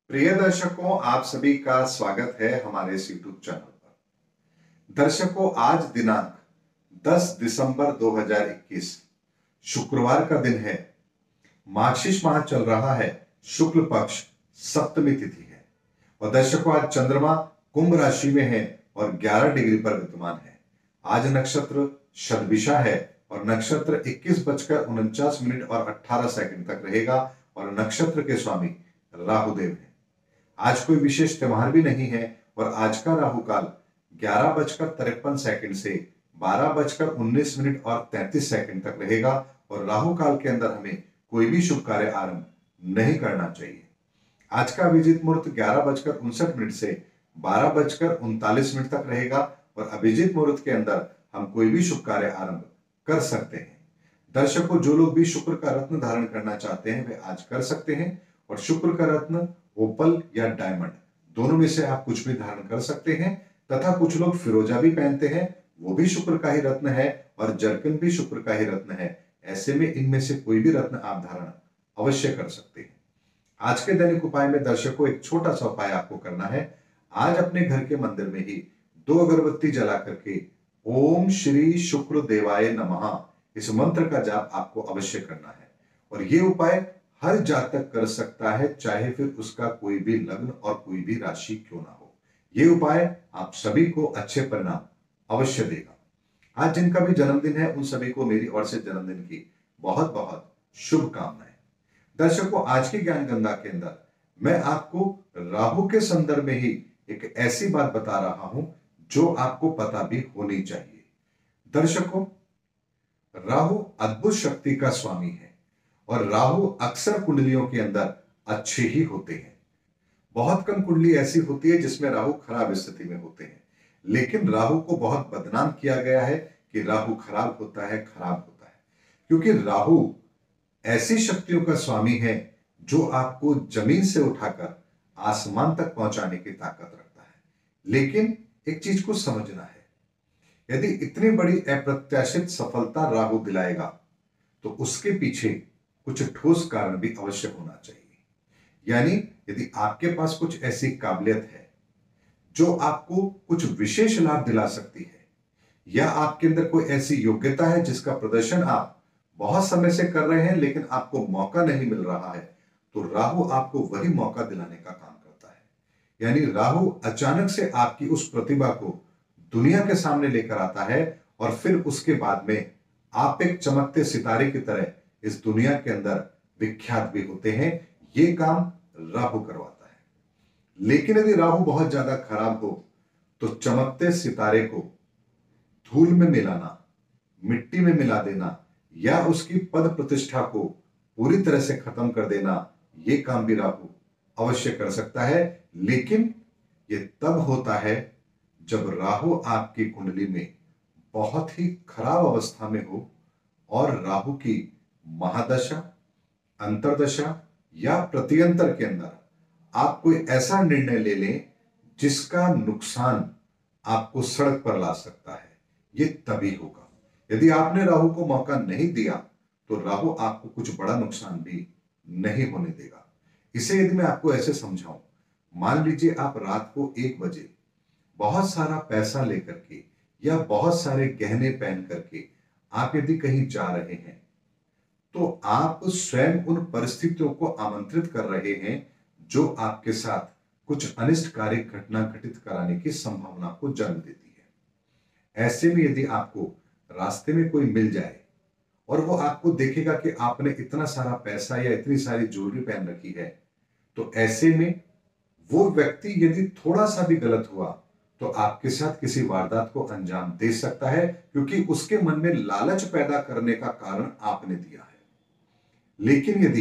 प्रिय दर्शकों, आप सभी का स्वागत है हमारे इस यूट्यूब चैनल पर। दर्शकों, आज दिनांक 10 दिसंबर 2021 शुक्रवार का दिन है। मार्गशीर्ष माह चल रहा है, शुक्ल पक्ष सप्तमी तिथि है। और दर्शकों, आज चंद्रमा कुंभ राशि में है और 11 डिग्री पर विद्यमान है। आज नक्षत्र शतभिषा है और नक्षत्र 21:49 और 18 सेकंड तक रहेगा और नक्षत्र के स्वामी राहुदेव है। आज कोई विशेष त्योहार भी नहीं है और आज का राहु काल 11:53 से 12:19 और 33 तक रहेगा और राहु काल के अंदर हमें कोई भी शुभ कार्य आरंभ नहीं करना चाहिए। आज का अभिजीत मुहूर्त 11:59 से 12:39 तक रहेगा और अभिजीत मुहूर्त के अंदर हम कोई भी शुभ कार्य आरंभ कर सकते हैं। दर्शकों, जो लोग भी शुक्र का रत्न धारण करना चाहते हैं वे आज कर सकते हैं और शुक्र का रत्न ओपल या डायमंड दोनों में से आप कुछ भी धारण कर सकते हैं तथा कुछ लोग फिरोजा भी पहनते हैं, वो भी शुक्र का ही रत्न है और जरकन भी शुक्र का ही रत्न है। ऐसे में इनमें से कोई भी रत्न आप धारण अवश्य कर सकते हैं। आज के दैनिक उपाय में दर्शकों एक छोटा सा उपाय आपको करना है। आज अपने घर के मंदिर में ही 2 अगरबत्ती जला करके ओम श्री शुक्र देवाय नमः इस मंत्र का जाप आपको अवश्य करना है और ये उपाय हर जातक कर सकता है, चाहे फिर उसका कोई भी लग्न और कोई भी राशि क्यों ना हो। यह उपाय आप सभी को अच्छे परिणाम अवश्य देगा। आज जिनका भी जन्मदिन है उन सभी को मेरी ओर से जन्मदिन की बहुत बहुत शुभकामनाएं। दर्शकों, आज की ज्ञान गंगा के अंदर मैं आपको राहु के संदर्भ में ही एक ऐसी बात बता रहा हूं जो आपको पता भी होनी चाहिए। दर्शकों, राहु अद्भुत शक्ति का स्वामी है और राहु अक्सर कुंडलियों के अंदर अच्छे ही होते हैं। बहुत कम कुंडली ऐसी होती है जिसमें राहु खराब स्थिति में होते हैं, लेकिन राहु को बहुत बदनाम किया गया है कि राहु खराब होता है, क्योंकि राहु ऐसी शक्तियों का स्वामी है जो आपको जमीन से उठाकर आसमान तक पहुंचाने की ताकत रखता है। लेकिन एक चीज को समझना है, यदि इतनी बड़ी अप्रत्याशित सफलता राहु दिलाएगा तो उसके पीछे कुछ ठोस कारण भी अवश्य होना चाहिए। यानी यदि आपके पास कुछ ऐसी काबिलियत है जो आपको कुछ विशेष लाभ दिला सकती है या आपके अंदर कोई ऐसी योग्यता है जिसका प्रदर्शन आप बहुत समय से कर रहे हैं लेकिन आपको मौका नहीं मिल रहा है, तो राहु आपको वही मौका दिलाने का काम करता है। यानी राहु अचानक से आपकी उस प्रतिभा को दुनिया के सामने लेकर आता है और फिर उसके बाद में आप एक चमकते सितारे की तरह इस दुनिया के अंदर विख्यात भी होते हैं। ये काम राहु करवाता है। लेकिन यदि राहु बहुत ज्यादा खराब हो तो चमकते सितारे को धूल में मिलाना, मिट्टी में मिला देना या उसकी पद प्रतिष्ठा को पूरी तरह से खत्म कर देना, यह काम भी राहु अवश्य कर सकता है। लेकिन यह तब होता है जब राहु आपकी कुंडली में बहुत ही खराब अवस्था में हो और राहु की महादशा, अंतरदशा या प्रत्यंतर के अंदर आप कोई ऐसा निर्णय ले लें जिसका नुकसान आपको सड़क पर ला सकता है। ये तभी होगा यदि आपने राहु को मौका नहीं दिया तो राहु आपको कुछ बड़ा नुकसान भी नहीं होने देगा। इसे यदि मैं आपको ऐसे समझाऊं, मान लीजिए आप रात को 1 बजे बहुत सारा पैसा लेकर के या बहुत सारे गहने पहन करके आप यदि कहीं जा रहे हैं तो आप स्वयं उन परिस्थितियों को आमंत्रित कर रहे हैं जो आपके साथ कुछ अनिष्टकारी घटना घटित कराने की संभावना को जन्म देती है। ऐसे में यदि आपको रास्ते में कोई मिल जाए और वो आपको देखेगा कि आपने इतना सारा पैसा या इतनी सारी ज्वेलरी पहन रखी है, तो ऐसे में वो व्यक्ति यदि थोड़ा सा भी गलत हुआ तो आपके साथ किसी वारदात को अंजाम दे सकता है, क्योंकि उसके मन में लालच पैदा करने का कारण आपने दिया है। लेकिन यदि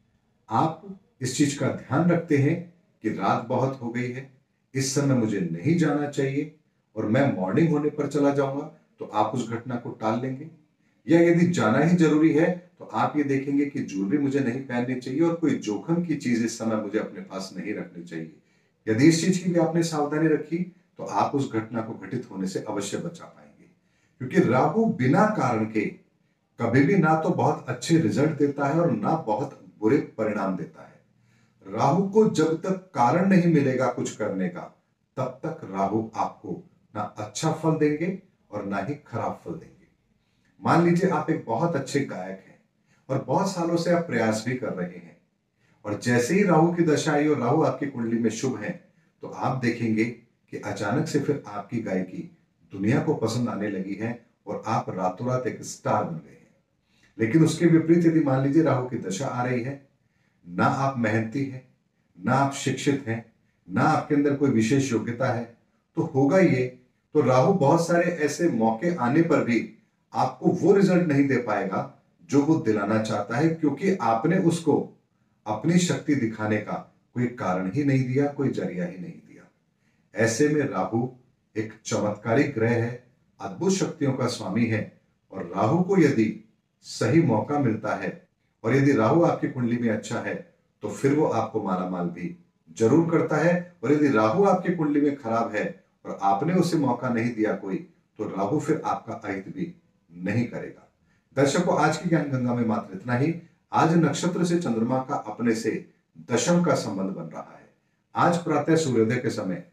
आप इस चीज का ध्यान रखते हैं कि रात बहुत हो गई है, इस समय मुझे नहीं जाना चाहिए और मैं मॉर्निंग होने पर चला जाऊंगा, तो आप उस घटना को टाल लेंगे। या यदि जाना ही जरूरी है तो आप ये देखेंगे कि ज्वेलरी मुझे नहीं पहननी चाहिए और कोई जोखिम की चीज इस समय मुझे अपने पास नहीं रखनी चाहिए। यदि इस चीज की भी आपने सावधानी रखी तो आप उस घटना को घटित होने से अवश्य बचा पाएंगे, क्योंकि राहु बिना कारण के कभी भी ना तो बहुत अच्छे रिजल्ट देता है और ना बहुत बुरे परिणाम देता है। राहु को जब तक कारण नहीं मिलेगा कुछ करने का, तब तक राहु आपको ना अच्छा फल देंगे और ना ही खराब फल देंगे। मान लीजिए आप एक बहुत अच्छे गायक हैं और बहुत सालों से आप प्रयास भी कर रहे हैं, और जैसे ही राहु की दशा आई और राहु आपकी कुंडली में शुभ है, तो आप देखेंगे कि अचानक से फिर आपकी गायकी दुनिया को पसंद आने लगी है और आप रातों रात एक स्टार बन गए हैं। लेकिन उसके विपरीत यदि मान लीजिए राहु की दशा आ रही है, ना आप मेहनती हैं, ना आप शिक्षित हैं, ना आपके अंदर कोई विशेष योग्यता है, तो होगा ये, तो राहु बहुत सारे ऐसे मौके आने पर भी आपको वो रिजल्ट नहीं दे पाएगा जो वो दिलाना चाहता है, क्योंकि आपने उसको अपनी शक्ति दिखाने का कोई कारण ही नहीं दिया, कोई जरिया ही नहीं दिया। ऐसे में राहु एक चमत्कारी ग्रह है, अद्भुत शक्तियों का स्वामी है, और राहु को यदि सही मौका मिलता है और यदि राहु आपकी कुंडली में अच्छा है, तो फिर वो आपको मालामाल भी जरूर करता है। और यदि राहु आपकी कुंडली में खराब है और आपने उसे मौका नहीं दिया कोई, तो राहु फिर आपका अहित भी नहीं करेगा। दर्शकों, आज की ज्ञान गंगा में मात्र इतना ही। आज नक्षत्र से चंद्रमा का अपने से दशम का संबंध बन रहा है। आज प्रातः सूर्योदय के समय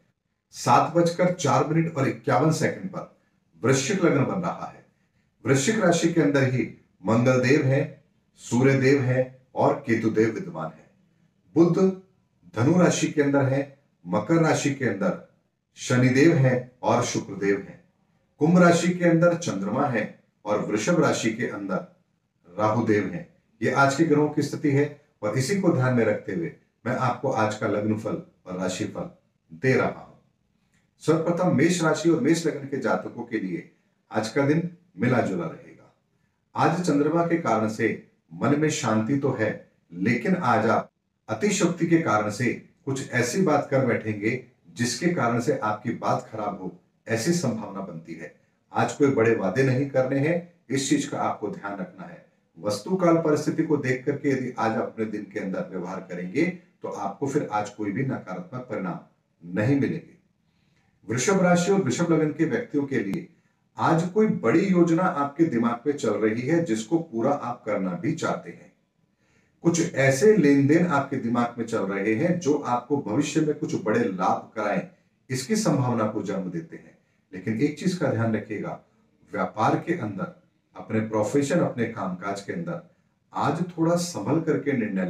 7:04 पर वृश्चिक लग्न बन रहा है। वृश्चिक राशि के अंदर ही मंगल देव है, सूर्य देव है और केतु देव विद्यमान है। बुध धनु राशि के अंदर है, मकर राशि के अंदर शनिदेव है और शुक्रदेव है। कुंभ राशि के अंदर चंद्रमा है और वृषभ राशि के अंदर राहुदेव है। ये आज के ग्रहों की स्थिति है, और इसी को ध्यान में रखते हुए मैं आपको आज का लग्न फल और राशि फल दे रहा हूं। सर्वप्रथम मेष राशि और मेष लग्न के जातकों के लिए आज का दिन मिला जुला रहेगा। आज चंद्रमा के कारण से मन में शांति तो है, लेकिन आज आप अतिशक्ति के कारण से कुछ ऐसी बात कर बैठेंगे जिसके कारण से आपकी बात खराब हो, ऐसी संभावना बनती है। आज कोई बड़े वादे नहीं करने हैं, इस चीज का आपको ध्यान रखना है। वस्तु काल परिस्थिति को देख करके यदि आज आप अपने दिन के अंदर व्यवहार करेंगे, तो आपको फिर आज कोई भी नकारात्मक परिणाम नहीं मिलेंगे। वृषभ राशि और वृषभ लग्न के व्यक्तियों के लिए आज कोई बड़ी योजना आपके दिमाग में चल रही है, जिसको पूरा आप करना भी चाहते हैं। कुछ ऐसे लेन देन आपके दिमाग में चल रहे हैं जो आपको भविष्य में कुछ बड़े लाभ कराएं, इसकी संभावना को जन्म देते हैं। लेकिन एक चीज का ध्यान रखिएगा, व्यापार के अंदर, अपने प्रोफेशन, अपने कामकाज के अंदर आज थोड़ा संभल करके निर्णय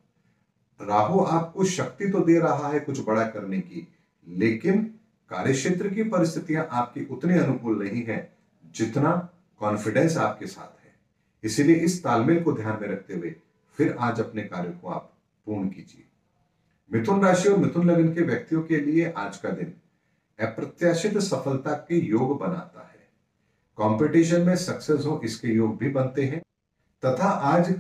लेना। राहु आपको शक्ति तो दे रहा है कुछ बड़ा करने की, लेकिन कार्यक्षेत्र की परिस्थितियां आपकी उतनी अनुकूल नहीं है जितना कॉन्फिडेंस आपके साथ है। इसीलिए इस तालमेल को ध्यान में रखते हुए फिर आज अपने कार्य को आप पूर्ण कीजिए। मिथुन राशि और मिथुन लग्न के व्यक्तियों के लिए आज का दिन अप्रत्याशित सफलता के योग बनाता है। कंपटीशन में सक्सेस हो, इसके योग भी बनते हैं, तथा आज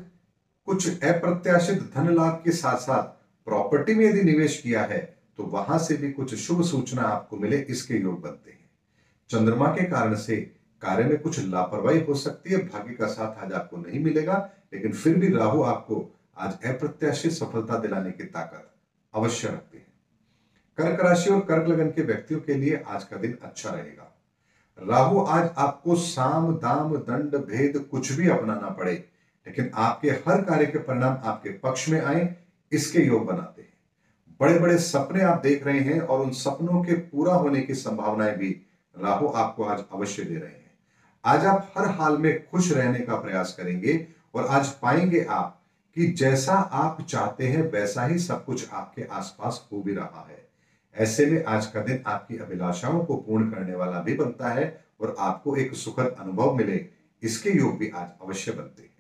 कुछ अप्रत्याशित धन लाभ के साथ साथ प्रॉपर्टी में यदि निवेश किया है तो वहां से भी कुछ शुभ सूचना आपको मिले, इसके योग बनते हैं। चंद्रमा के कारण से कार्य में कुछ लापरवाही हो सकती है, भाग्य का साथ आज आपको नहीं मिलेगा, लेकिन फिर भी राहु आपको आज अप्रत्याशित सफलता दिलाने की ताकत अवश्य रखते हैं। कर्क राशि और कर्क लगन के व्यक्तियों के लिए आज का दिन अच्छा रहेगा। राहु आज आपको साम दाम दंड भेद कुछ भी अपनाना पड़े, लेकिन आपके हर कार्य के परिणाम आपके पक्ष में आए, इसके योग बनाते हैं। बड़े बड़े सपने आप देख रहे हैं और उन सपनों के पूरा होने की संभावनाएं भी राहु आपको आज अवश्य दे रहे हैं। आज आप हर हाल में खुश रहने का प्रयास करेंगे और आज पाएंगे आप कि जैसा आप चाहते हैं वैसा ही सब कुछ आपके आसपास हो भी रहा है। ऐसे में आज का दिन आपकी अभिलाषाओं को पूर्ण करने वाला भी बनता है और आपको एक सुखद अनुभव मिले, इसके योग भी आज अवश्य बनते हैं।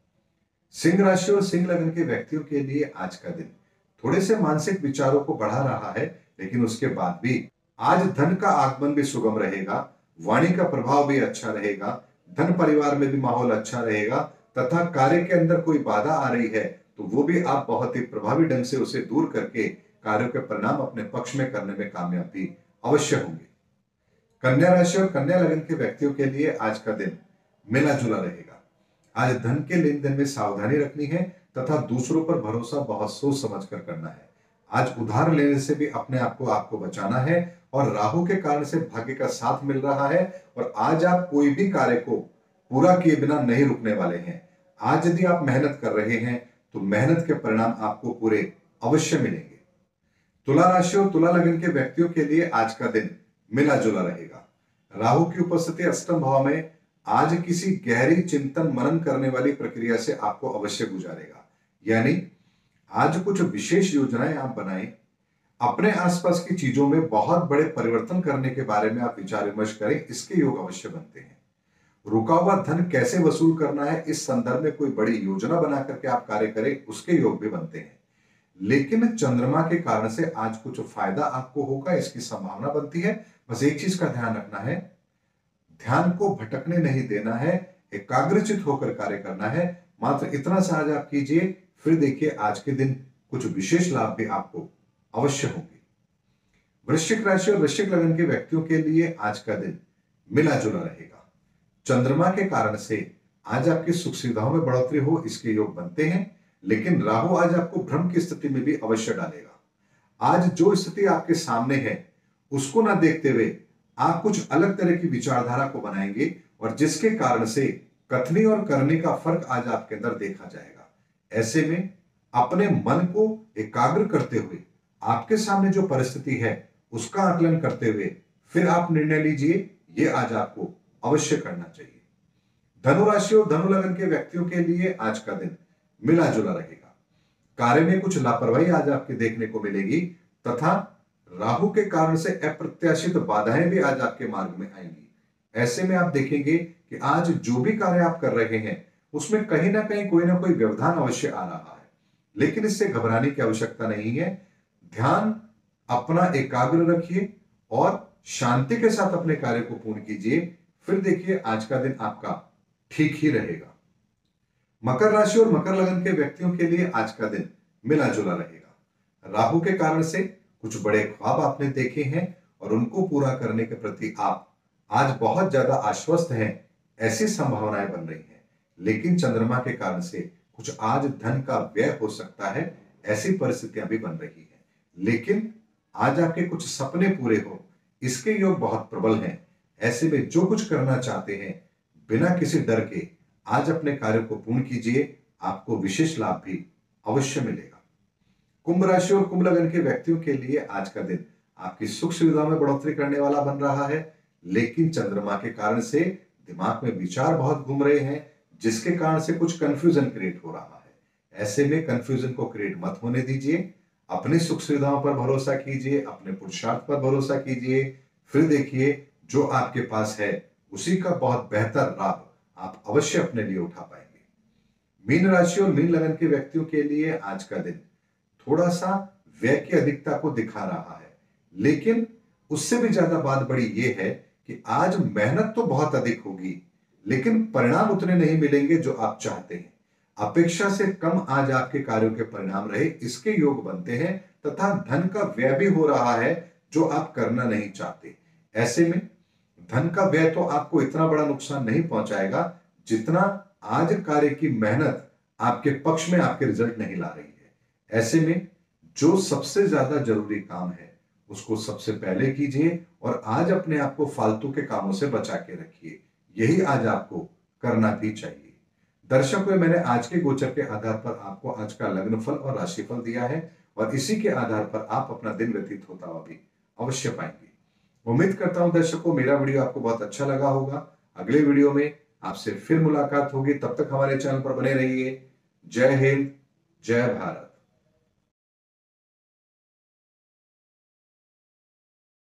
सिंह राशि और सिंह लग्न के व्यक्तियों के लिए आज का दिन थोड़े से मानसिक विचारों को बढ़ा रहा है, लेकिन उसके बाद भी आज धन का आगमन भी सुगम रहेगा, वाणी का प्रभाव भी अच्छा रहेगा, धन परिवार में भी माहौल अच्छा रहेगा, तथा कार्य के अंदर कोई बाधा आ रही है तो वो भी आप बहुत ही प्रभावी ढंग से उसे दूर करके कार्यों के परिणाम अपने पक्ष में करने में कामयाब भी अवश्य होंगे। कन्या राशि और कन्या लगन के व्यक्तियों के लिए आज का दिन मिला जुला रहेगा। आज धन के लेन देन में सावधानी रखनी है तथा दूसरों पर भरोसा बहुत सोच समझ कर करना है। आज उधार लेने से भी अपने आप को आपको बचाना है और राहु के कारण से भाग्य का साथ मिल रहा है और आज आप कोई भी कार्य को पूरा किए बिना नहीं रुकने वाले हैं। आज यदि आप मेहनत कर रहे हैं तो मेहनत के परिणाम आपको पूरे अवश्य मिलेंगे। तुला राशि और तुला लगन के व्यक्तियों के लिए आज का दिन मिला जुला रहेगा। राहु की उपस्थिति अष्टम भाव में आज किसी गहरी चिंतन मनन करने वाली प्रक्रिया से आपको अवश्य गुजारेगा। यानी आज कुछ विशेष योजनाएं आप बनाएं, अपने आसपास की चीजों में बहुत बड़े परिवर्तन करने के बारे में आप विचार विमर्श करें, इसके योग अवश्य बनते हैं। रुका हुआ धन कैसे वसूल करना है, इस संदर्भ में कोई बड़ी योजना बना करके आप कार्य करें, उसके योग भी बनते हैं। लेकिन चंद्रमा के कारण से आज कुछ फायदा आपको होगा, इसकी संभावना बनती है। बस एक चीज का ध्यान रखना है, ध्यान को भटकने नहीं देना है, एकाग्रचित होकर कार्य करना है। मात्र इतना सा आज आप कीजिए, फिर देखिए आज के दिन कुछ विशेष लाभ भी आपको अवश्य होंगे। वृश्चिक राशि और वृश्चिक लगन के व्यक्तियों के लिए आज का दिन मिला जुला रहेगा। चंद्रमा के कारण से आज आपकी सुख सुविधाओं में बढ़ोतरी हो, इसके योग बनते हैं। लेकिन राहु आज आपको भ्रम की स्थिति में भी अवश्य डालेगा। आज जो स्थिति आपके सामने है उसको ना देखते हुए आप कुछ अलग तरह की विचारधारा को बनाएंगे, और जिसके कारण से कथनी और करने का फर्क आज आपके अंदर देखा जाएगा। ऐसे में अपने मन को एकाग्र करते हुए आपके सामने जो परिस्थिति है उसका आकलन करते हुए फिर आप निर्णय लीजिए, ये आज आपको अवश्य करना चाहिए। धनु राशि और धनु लगन के व्यक्तियों के लिए आज का दिन मिला जुला रहेगा। कार्य में कुछ लापरवाही आज आपके देखने को मिलेगी, तथा राहु के कारण से अप्रत्याशित बाधाएं भी आज आपके मार्ग में आएंगी। ऐसे में आप देखेंगे कि आज जो भी कार्य आप कर रहे हैं उसमें कहीं ना कहीं कोई ना कोई व्यवधान अवश्य आ रहा है, लेकिन इससे घबराने की आवश्यकता नहीं है। ध्यान अपना एकाग्र रखिए और शांति के साथ अपने कार्य को पूर्ण कीजिए, फिर देखिए आज का दिन आपका ठीक ही रहेगा। मकर राशि और मकर लगन के व्यक्तियों के लिए आज का दिन मिला जुला रहेगा। राहु के कारण से कुछ बड़े ख्वाब आपने देखे हैं और उनको पूरा करने के प्रति आप आज बहुत ज्यादा आश्वस्त हैं, ऐसी संभावनाएं बन रही हैं। लेकिन चंद्रमा के कारण से कुछ आज धन का व्यय हो सकता है, ऐसी परिस्थितियां भी बन रही हैं। लेकिन आज आपके कुछ सपने पूरे हो, इसके योग बहुत प्रबल हैं। ऐसे में जो कुछ करना चाहते हैं बिना किसी डर के आज अपने कार्य को पूर्ण कीजिए, आपको विशेष लाभ भी अवश्य मिलेगा। कुंभ राशि और कुंभ लगन के व्यक्तियों के लिए आज का दिन आपकी सुख सुविधा में बढ़ोतरी करने वाला बन रहा है। लेकिन चंद्रमा के कारण से दिमाग में विचार बहुत घूम रहे हैं, जिसके कारण से कुछ कंफ्यूजन क्रिएट हो रहा है। ऐसे में कंफ्यूजन को क्रिएट मत होने दीजिए, अपनी सुख सुविधाओं पर भरोसा कीजिए, अपने पुरुषार्थ पर भरोसा कीजिए, फिर देखिए जो आपके पास है उसी का बहुत बेहतर लाभ आप अवश्य अपने लिए उठा पाएंगे। मीन राशि और मीन लगन के व्यक्तियों के लिए आज का दिन थोड़ा सा व्यय की अधिकता को दिखा रहा है, लेकिन उससे भी ज्यादा बात बड़ी यह है कि आज मेहनत तो बहुत अधिक होगी, लेकिन परिणाम उतने नहीं मिलेंगे जो आप चाहते हैं। अपेक्षा से कम आज आपके कार्यों के परिणाम रहे, इसके योग बनते हैं, तथा धन का व्यय भी हो रहा है जो आप करना नहीं चाहते। ऐसे में धन का व्यय तो आपको इतना बड़ा नुकसान नहीं पहुंचाएगा जितना आज कार्य की मेहनत आपके पक्ष में आपके रिजल्ट नहीं ला रही है। ऐसे में जो सबसे ज्यादा जरूरी काम है उसको सबसे पहले कीजिए और आज अपने आप को फालतू के कामों से बचा के रखिए, यही आज आपको करना भी चाहिए। दर्शकों, मैंने आज के गोचर के आधार पर आपको आज का लग्न फल और राशिफल दिया है और इसी के आधार पर आप अपना दिन व्यतीत होता हुआ भी अवश्य पाएंगे। उम्मीद करता हूं दर्शकों मेरा वीडियो आपको बहुत अच्छा लगा होगा। अगले वीडियो में आपसे फिर मुलाकात होगी, तब तक हमारे चैनल पर बने रहिए। जय हिंद, जय भारत।